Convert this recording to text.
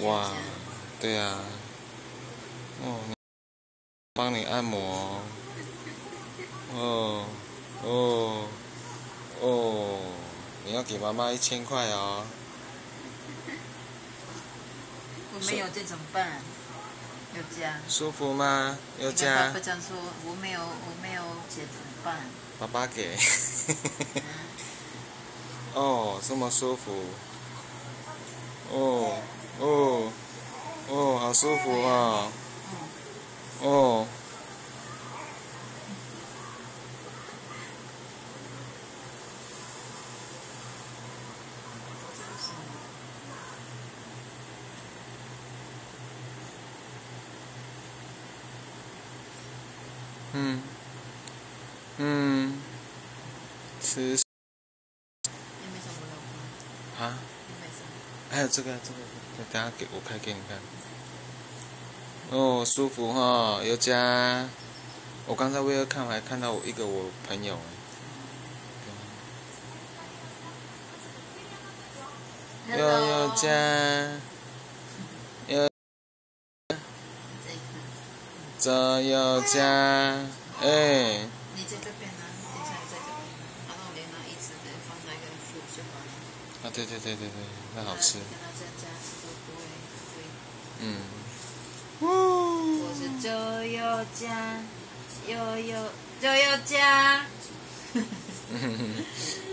哇，对啊，哦，帮你按摩，哦，哦，哦，你要给妈妈1000块哦。 我没有这种伴，有加。 舒服吗？有加。 爸爸这样说，我没有这种伴。 爸爸给。哦，这么舒服。哦，哦，哦，好舒服哦。哦。嗯，嗯，吃。 你没什么老公？ 啊？ 你没什么？ 还有这个，等下我开给你看。哦，舒服哈，有加。我刚才为了看，我还看到我朋友。有加。这有加。哎。 你在这边呢？等一下你在这边，然后连那一直的放那个副就好了。 啊，对，那好吃。 跟他这样加都不会。 嗯。 我是就有加，就有加。